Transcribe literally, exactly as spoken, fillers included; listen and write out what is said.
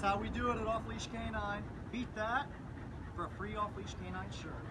how we do it at Off Leash Canine. Beat that for a free Off Leash Canine shirt.